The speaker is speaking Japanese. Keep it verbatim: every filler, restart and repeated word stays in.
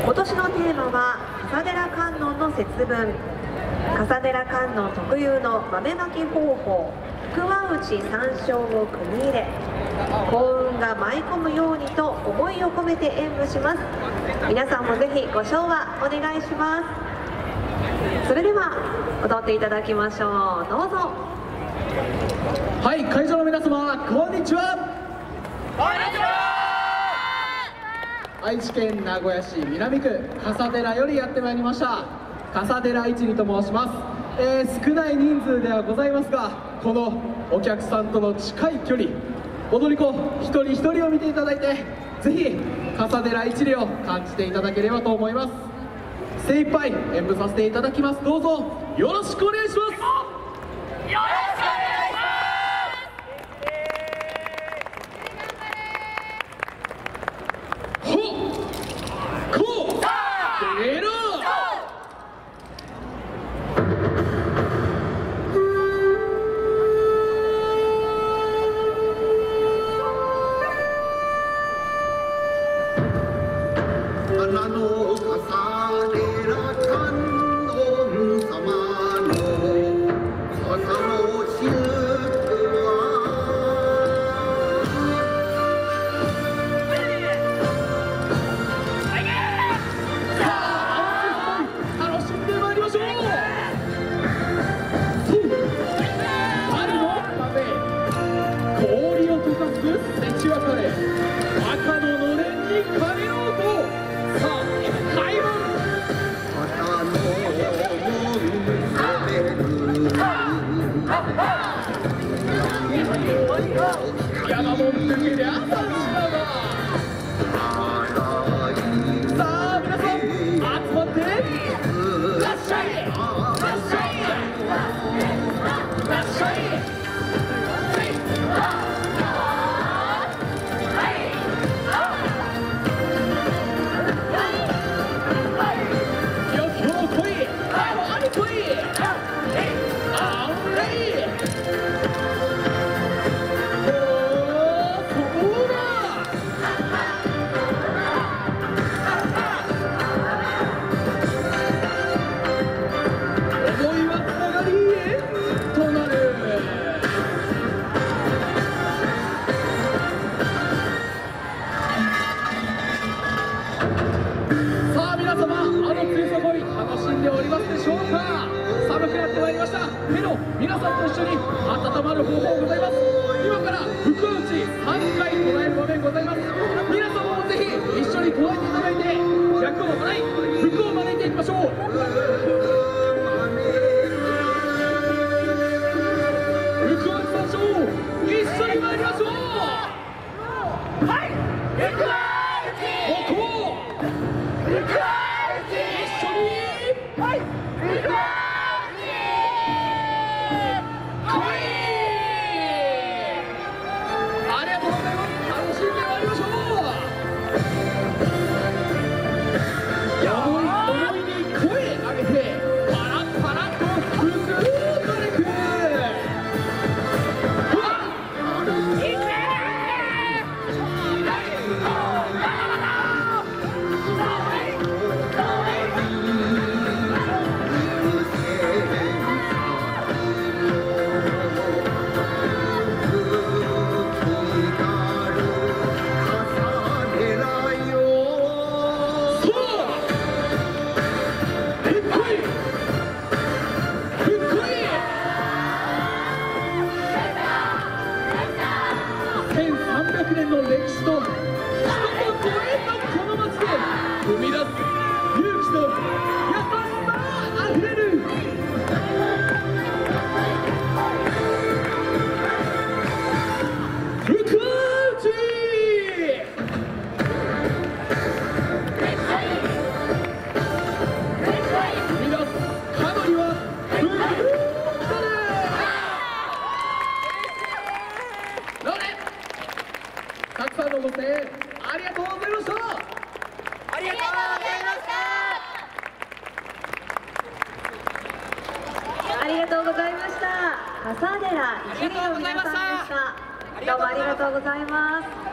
今年のテーマは笠寺観音の節分。笠寺観音特有の豆まき方法、福は内山椒を組み入れ、幸運が舞い込むようにと思いを込めて演舞します。皆さんもぜひご唱和お願いします。それでは踊っていただきましょう。どうぞ。 はい、会場の皆様、こんにちは。 こんにちは。 愛知県名古屋市南区笠寺よりやってまいりました笠寺一里と申します。えー、少ない人数ではございますが、このお客さんとの近い距離、踊り子一人一人を見ていただいて、ぜひ笠寺一里を感じていただければと思います。精一杯演舞させていただきます。どうぞよろしくお願いします。 よろしくお願いします。 山本家で朝の島がさあ皆さん集まってらっしゃいらっしゃいらっしゃい。楽しんでおりますでしょうか。寒くなってまいりました。けど皆さんと一緒に温まる方法ございます。今から福打ちさんかい唱える場面ございます。皆様もぜひ一緒に唱えていただいて、厄を払い福を招いていきましょう。福打ち三唱一緒に参りましょう。はい、福打ちここ福打ちはい、福打ち来い。ありがとうございます。楽しんでまいりましょう。思い思いに声上げてパラッパラッと福を取れく。うわっ、いけせんさんびゃくねんの歴史と人とご縁のこの街で生み出す勇気と優しさあふれる福打ち。生み出す角には福打ち。たくさんのご声援ありがとうございました。 ありがとうございました。 ありがとうございました。笠寺一里の皆さんでした。どうもありがとうございます。